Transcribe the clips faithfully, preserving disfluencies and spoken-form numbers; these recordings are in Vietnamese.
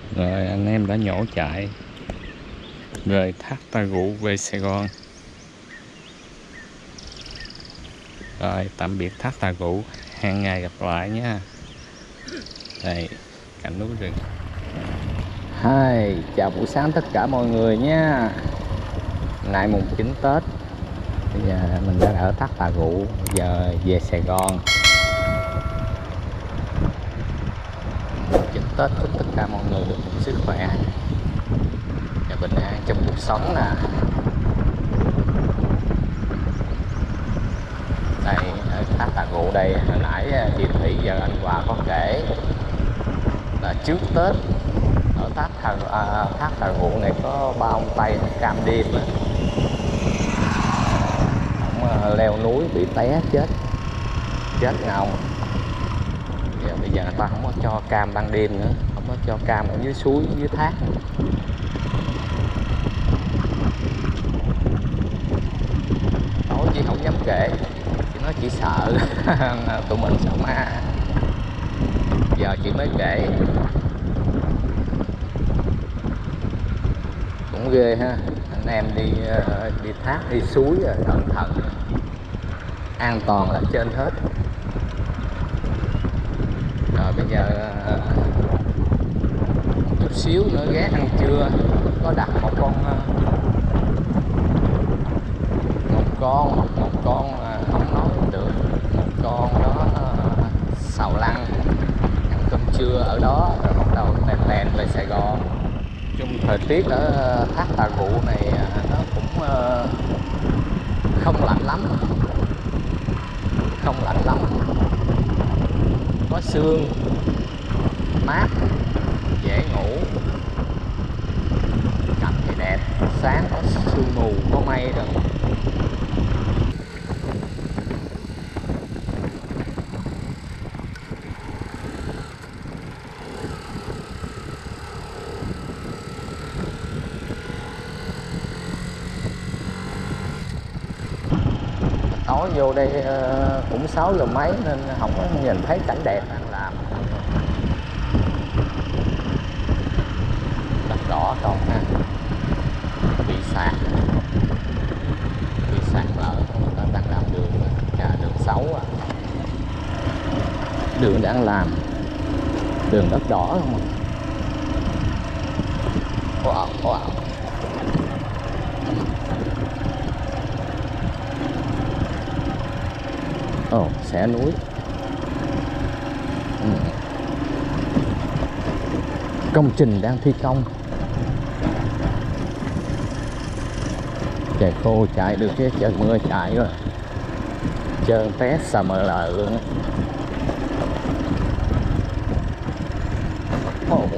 Rồi anh em đã nhổ chạy rời thác Tà Rụ về Sài Gòn. Rồi tạm biệt thác Tà Rụ, hẹn ngày gặp lại nha. Đây cảnh núi rừng. Hai chào buổi sáng tất cả mọi người nha. Ngày mùng chín Tết. Bây giờ mình đang ở thác Tà Rụ, giờ về Sài Gòn. Chúc Tết chúc tất cả mọi người được sức khỏe và bình an trong cuộc sống nè. Đây ở thác Tà Rụ đây, hồi nãy chị Thủy giờ anh Hòa có kể là trước Tết ở thác Tà, à, thác Tà Rụ này có ba ông Tây cam đêm á, ông leo núi bị té chết chết nha ông. Giờ bây giờ người ta không có cho cam ban đêm nữa, không có cho cam ở dưới suối dưới thác. Tối chị không dám kể, chị nói chị sợ tụi mình sợ ma, giờ chị mới kể. Cũng ghê ha, anh em đi đi thác đi suối cẩn thận, an toàn là trên hết. Rồi bây giờ chút xíu nữa ghé ăn trưa, có đặt một con một con một con không nói được, một con đó xào lăn, ăn cơm trưa ở đó rồi bắt đầu lèn lèn về Sài Gòn. Chung thời tiết ở thác Tà Rụ này nó cũng không lạnh lắm, không lạnh lắm, có sương mát, dễ ngủ, cảnh thì đẹp, sáng có sương mù có mây rồi. Tối vô đây cũng sáu giờ mấy nên không có nhìn thấy cảnh đẹp đang làm. Đất đỏ còn ha, bị sạt bị sạt lở, người ta đang làm đường, cả đường xấu à. Đường đang làm đường đất đỏ không à. Wow, wow. Ồ, oh, xẻ núi. Ừ. Công trình đang thi công. Trời khô chạy được chứ trời mưa chạy rồi trơn té sờ mờ lờ luôn. Ồ oh.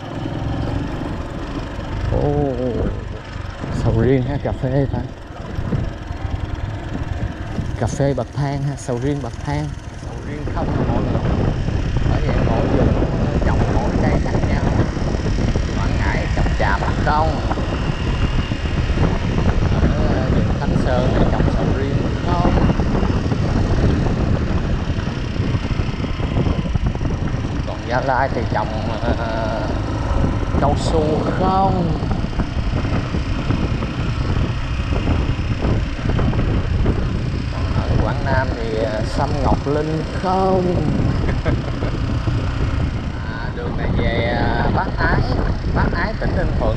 Oh. Sầu riêng ha, cà phê ta, cà phê bậc thang ha, sầu riêng bậc thang, sầu riêng không mọi người. Bởi vậy mỗi vùng trồng mỗi cây khác nhau, Quảng Ngãi trồng trà Bắc Đông, ở vùng Thanh Sơn thì trồng sầu riêng không, còn Gia Lai thì trồng uh, cao su không. Quảng Nam thì sâm ngọc linh không. À, đường này về Bác Ái, Bác Ái tỉnh Ninh Thuận.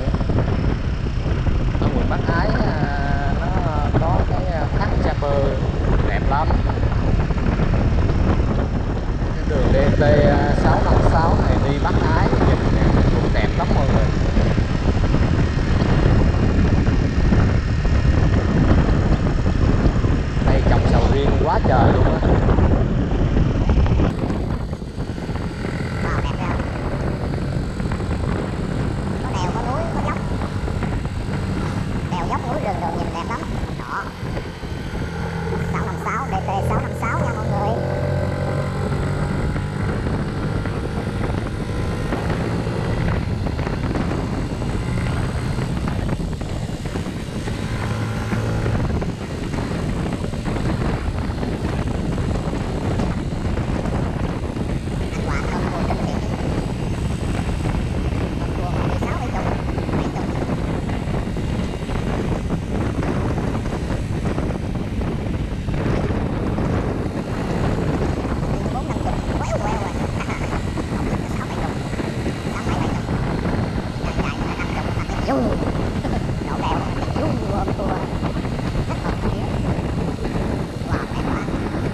Ở quận Bác Ái nó có cái thác Cha Bơ đẹp lắm. Cái đường D T sáu năm sáu này đi Bác Ái cũng đẹp lắm mọi người. Đây trồng sầu riêng quá trời luôn á. Wow, đẹp ra. Có đèo, có núi, có dốc. du đậu đèo du ôm cua rất hợp lý. Wow, đẹp quá.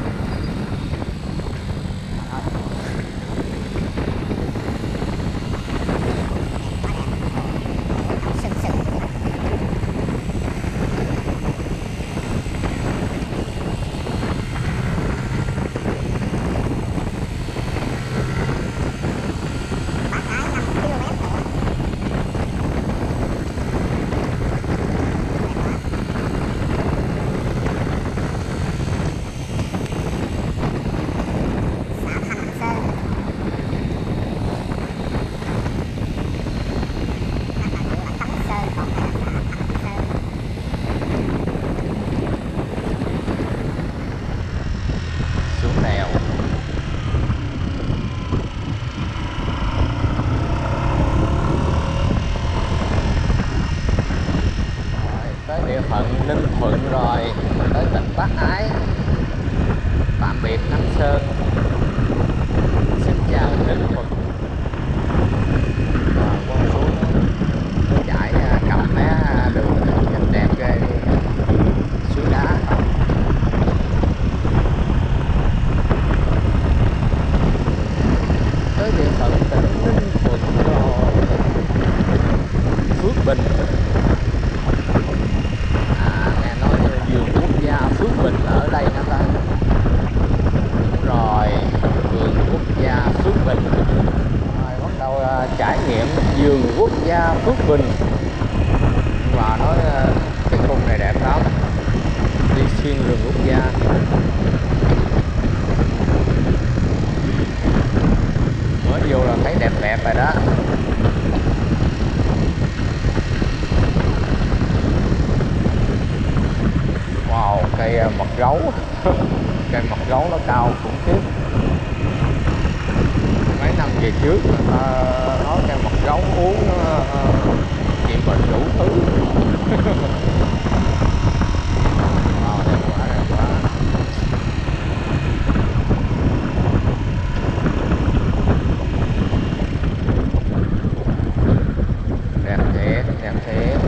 Sừng sừng địa phận Ninh Thuận rồi, tới tỉnh Bác Ái. Tạm biệt Nam Sơn. Xin chào Ninh Thuận. Và con xuống nó chạy cầm mé đường nhìn đẹp ghê luôn. Suối đá. Tới địa phận tỉnh Ninh Thuận rồi. Phước Bình. Phước Bình ở đây hả ta? Đúng rồi, vườn quốc gia Phước Bình. Rồi bắt đầu uh, trải nghiệm vườn quốc gia Phước Bình. Và nói uh, cái khung này đẹp lắm. Đi xuyên vườn quốc gia. Mới vô là thấy đẹp đẹp rồi đó. Wow, cây mật gấu. Cây mật gấu nó cao khủng khiếp. Mấy năm về trước người ta nói cây mật gấu uống uh, trị bệnh đủ thứ. Wow, đẹp quá, đẹp quá. Đẹp thiệt, đẹp thiệt.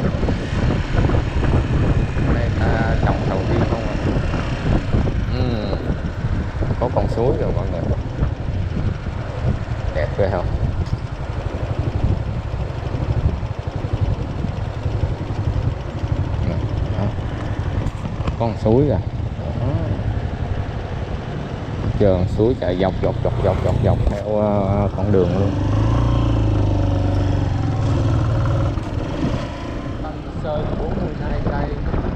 Đây ta trồng sầu riêng không à? Uhm, có con suối rồi mọi người. Đẹp ghê không? Đó. Con suối rồi. Trường suối chạy dọc dọc dọc dọc dọc dọc theo uh, con đường luôn. Tân Sơn bốn mươi hai cây.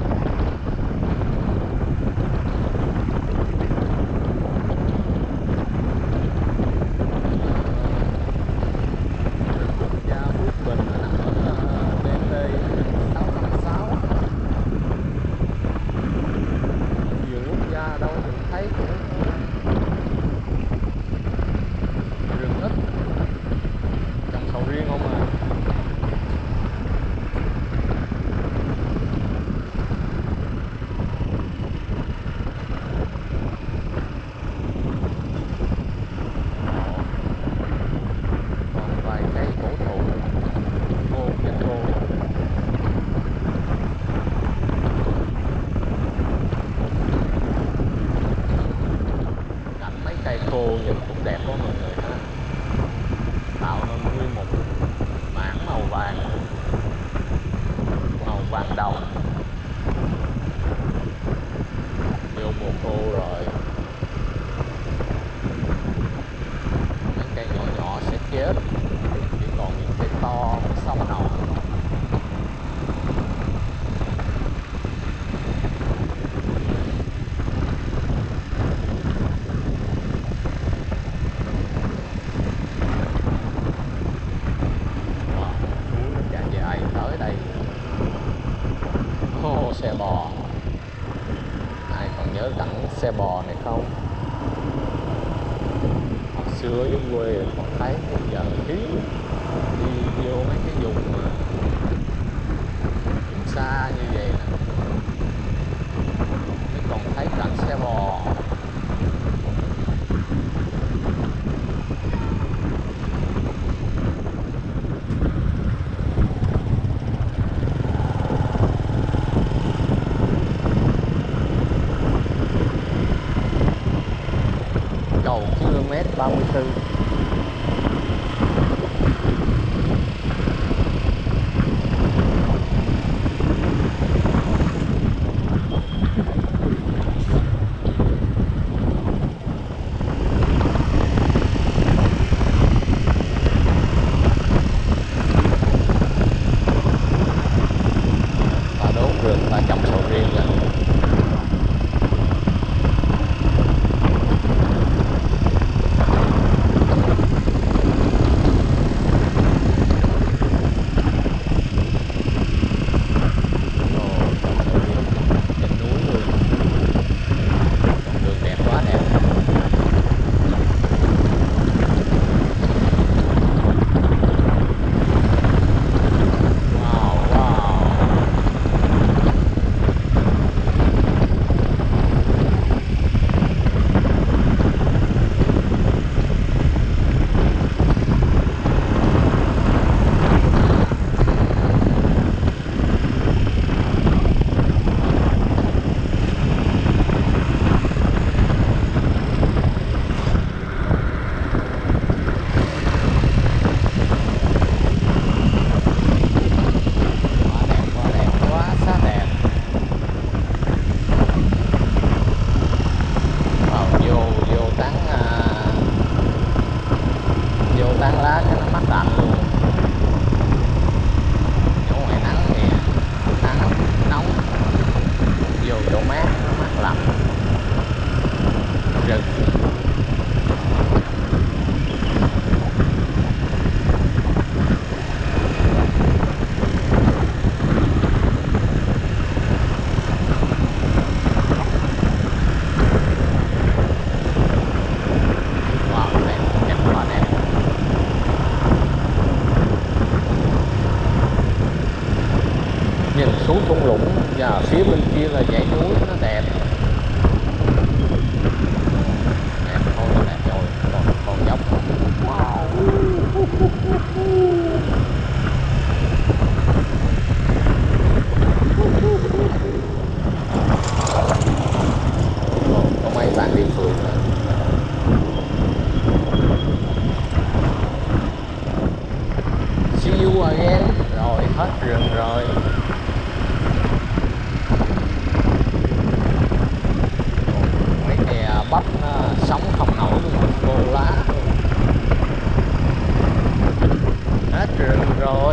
Nhìn cũng đẹp quá mọi người ha. Tạo nên nguyên một mảng màu vàng, màu vàng đồng. Vô mùa khô rồi, mấy cây nhỏ nhỏ sẽ chết, chỉ còn những cây to sống nổi. Xe bò, ai còn nhớ cảnh xe bò này không? Hồi xưa ở quê còn thấy, giờ hiếm đi vô mấy cái vùng mà vùng xa như vậy nè, mới còn thấy cảnh xe bò. ba mươi tư. Ta đốn rừng, ta trồng sầu riêng rồi. Nhìn xuống thung lũng và phía bên kia là dãy núi nó đẹp. Đẹp thôi là đẹp rồi, còn còn dốc. Wow. Có mấy bạn địa phương nữa. See you again. Rồi hết rừng rồi. Mấy cây bắp nó sống không nổi luôn, khô lá. Hết rừng rồi.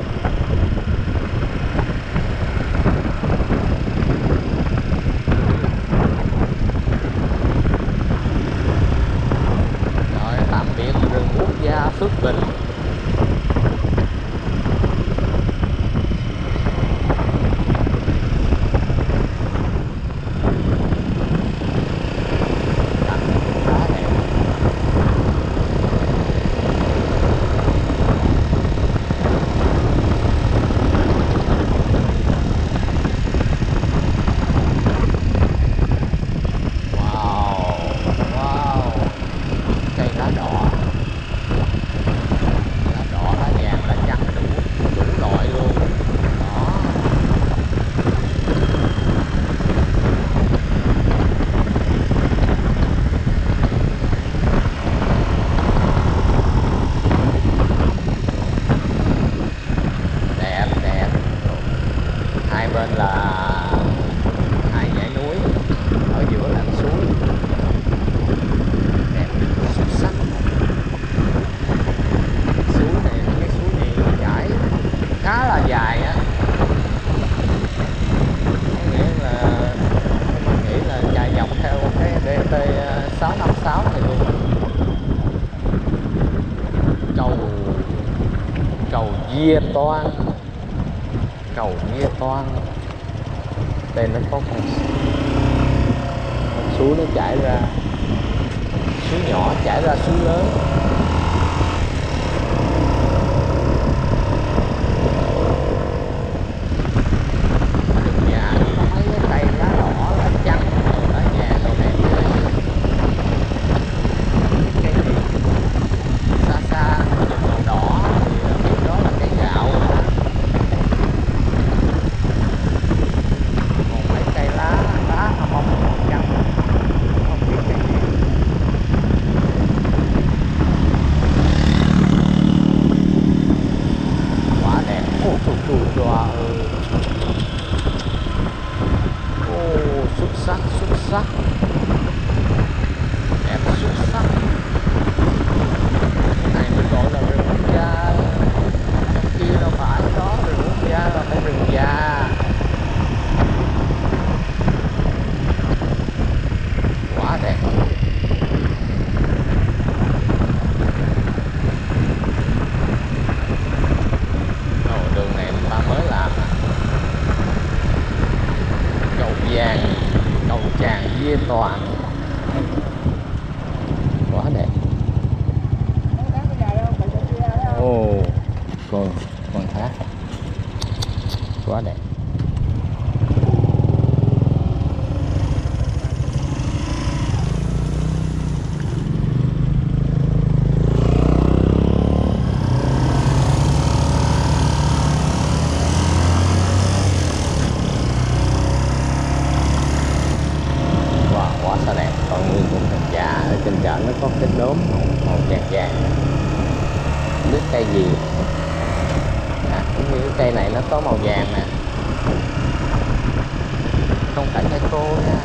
Rồi tạm biệt rừng quốc gia Phước Bình. Bên là hai dãy núi, ở giữa là suối đẹp xuất sắc. Suối này, cái suối này nó chảy khá là dài á, có nghĩa là mình nghĩ là chạy dọc theo cái đê tê sáu năm sáu này luôn. Cầu cầu Diê Toan, cầu Diê Toan. Đây nó có con, con suối nó chảy ra, suối nhỏ chảy ra suối lớn. Rừng già có mấy cái cây lá đỏ, lá trắng, lá vàng đồ đẹp ghê. Cái gì xa xa chùm màu đỏ thì biết đó là cây gạo. Lá màu trắng không biết cái gì. chù chòa ơi. Ô, xuất sắc, xuất sắc. Đẹp xuất sắc. Này mới gọi là rừng già. Trong kia đâu phải đó, rừng già là phải rừng già. Quá đẹp. Ồ, đường này ta mới làm à. Cầu vàng, cầu tràn Diê Toàn. Quá đẹp. Ồ, con con thác quá đẹp. Wow, quá sao đẹp. Còn nguyên cũng thành trà, ở trên trển nó có cái đốm màu vàng vàng, không biết cây gì. À, cũng như cái cây này nó có màu vàng nè, không phải cây khô nha.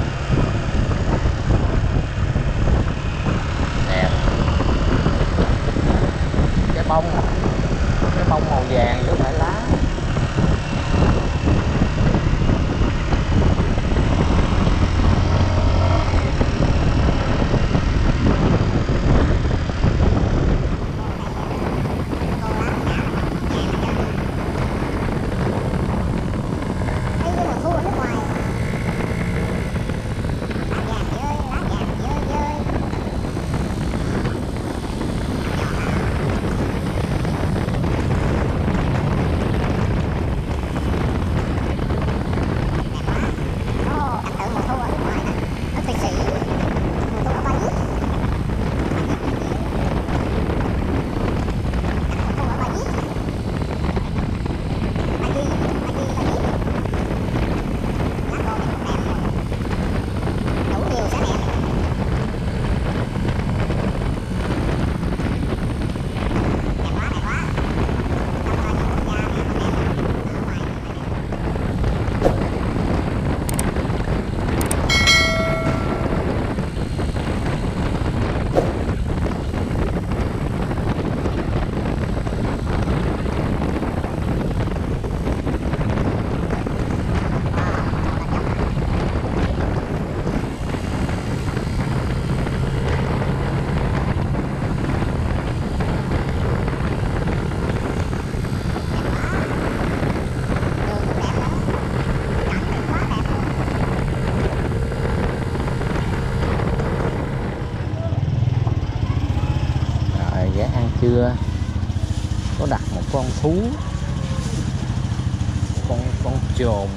Đẹp. Cái bông, cái bông màu vàng chứ không phải lá. Chưa có đặt một con thú, con con chồn.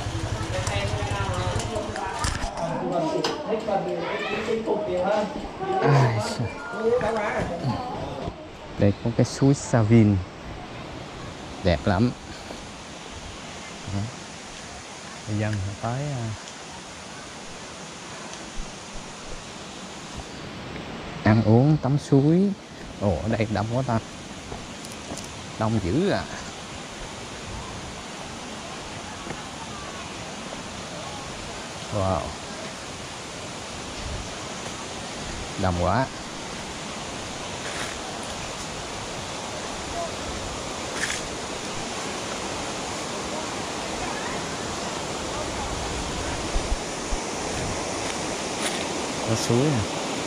À, đây có cái suối Savin đẹp lắm. Người dân tới ăn uống tắm suối. Ồ, ở đây đông quá ta, đông dữ à. Wow, đông quá. Có suối nè.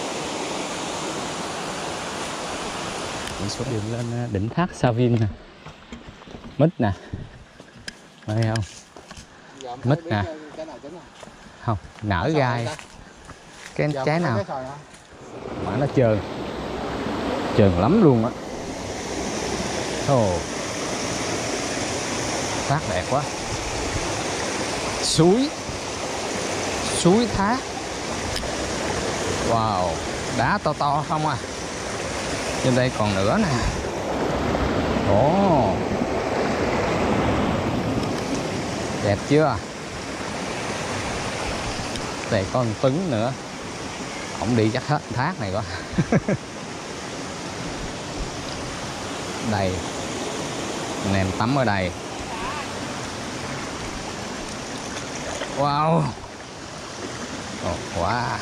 Đi xuống đường lên đỉnh thác Savin nè. Mít nè, thấy không? Mít nè, không nở gai. Cái trái nào mà nó trơn, trơn lắm luôn á. Ồ, thác đẹp quá. Suối, suối thác. Wow, đá to to không à. Trên đây còn nữa nè. Ồ, đẹp chưa? Đây có một Tuấn nữa, ổng đi chắc hết thác này quá. Đây, anh em tắm ở đây Wow. Ồ, quá.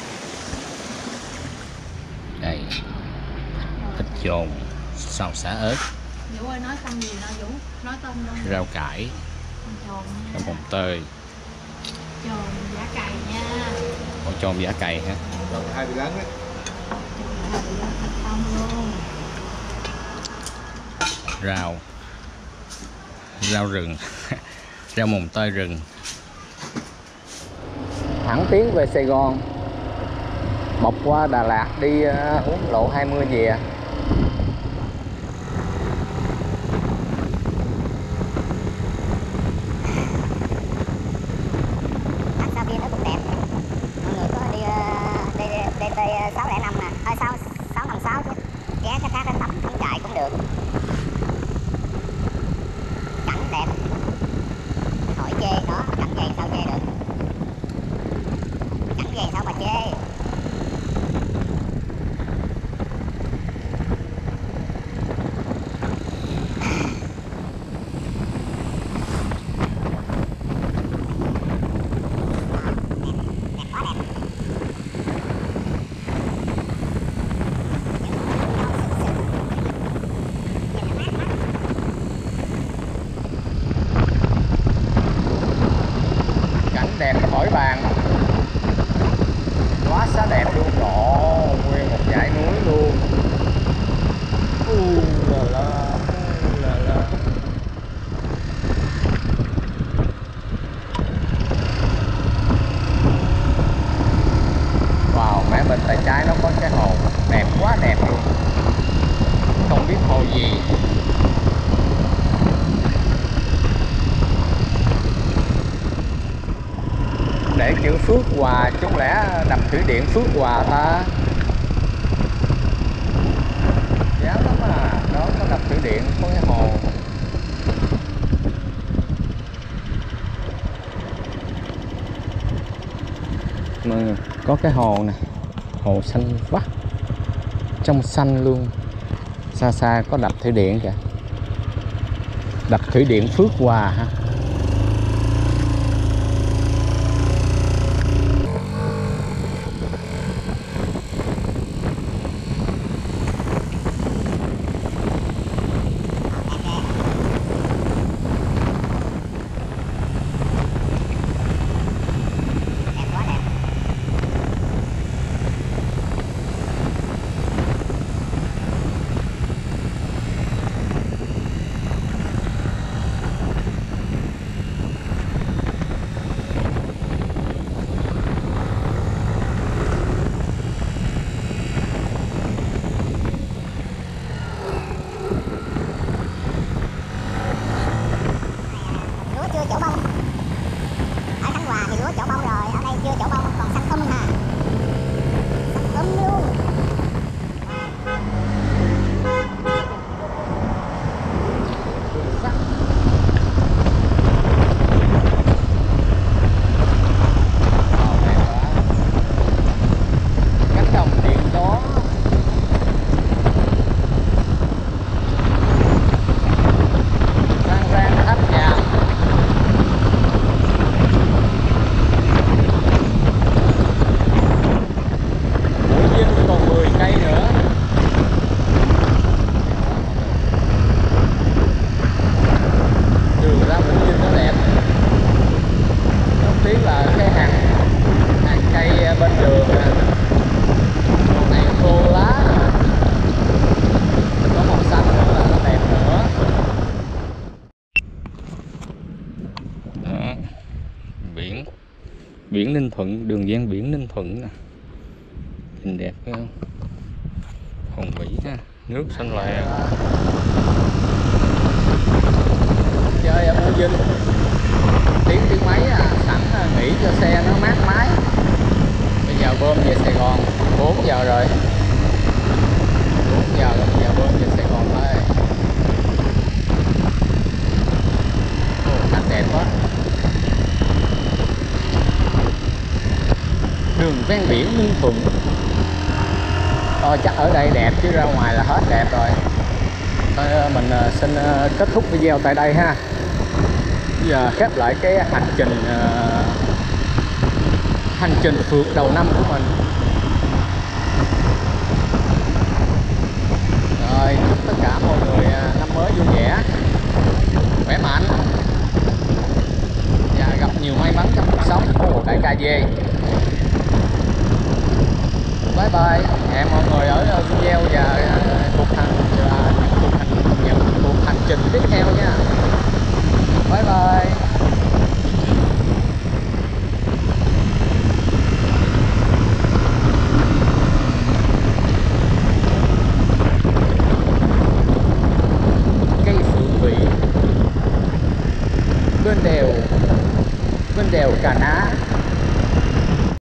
Đây. Thịt chồn, xào xả ớt. Vũ ơi, nói tên gì nè Vũ? Nói tên đâu? Rau cải, Chồn nha. mồng tơi. Chồn giả cày nha. Ồ, chồn giả cày hả? Còn hai bị lớn á. Chồn thịt không luôn. Rau. Rau rừng. Rau mồng tơi rừng. Thẳng tiến về Sài Gòn, bọc qua Đà Lạt đi uh, uống lộ hai mươi về. Ăn sao kia nó cũng đẹp. Mọi người có đi uh, đi đi đi sáu lẻ năm nè, thôi sáu sáu năm sáu chứ. Ghé cái khác đến tắm cắm trại cũng được. Cảnh đẹp. Hỏi chê đó, cảnh vậy sao chê được? Cảnh vậy sao mà chê? Cảnh đẹp khỏi bàn, quá xá đẹp luôn. Đó, nguyên một dãy núi luôn. U là la, u là la. Wow, mé bên tay trái nó có cái hồ đẹp quá đẹp luôn, không biết hồ gì. Để chữ Phước Hòa, chúng lẽ đập thủy điện Phước Hòa ta? Dám lắm à, đó có đập thủy điện, có cái hồ. Mà có cái hồ này, hồ xanh vắt, trong xanh luôn. Xa xa có đập thủy điện kìa, đập thủy điện Phước Hòa ha. Đẹp quá đẹp. Lúa chưa trổ bông. Ở Khánh Hòa thì lúa trổ bông rồi, ở đây chưa trổ bông, còn xanh um nè. Xanh um luôn. Wow, đẹp quá. Cánh đồng điện gió. Rang rang tháp nhà. Mũi Dinh còn mười cây nữa. Đường ra Mũi Dinh nó đẹp. Rất tiếc là cái hàng hàng cây bên đường nè, chỗ này khô lá, có màu xanh nữa là nó đẹp nữa. Đó. Biển, biển Ninh Thuận, đường ven biển Ninh Thuận nè, nhìn đẹp phải không? Hùng vĩ ha, nước xanh lè. Chơi ở Mũi Dinh tiếng tiếng mấy à, sẵn nghỉ cho xe nó mát mái. Bây giờ bơm về Sài Gòn bốn giờ rồi, bốn giờ rồi, bây giờ bơm về Sài Gòn thôi. Ồ, cảnh đẹp quá. Đường ven biển Ninh Thuận. Ờ, chắc ở đây đẹp chứ ra ngoài là hết đẹp rồi. Thôi mình xin kết thúc video tại đây ha. Bây giờ khép lại cái hành trình hành trình phượt đầu năm của mình. Rồi, chúc tất cả mọi người năm mới vui vẻ, khỏe mạnh và gặp nhiều may mắn trong cuộc sống. Ồ, đại ca về. Bye bye, hẹn mọi người ở video và cuộc hành những cuộc hành những cuộc hành trình tiếp theo nha. Bye bye. Cây phượng vĩ bên đèo bên đèo Cà Ná.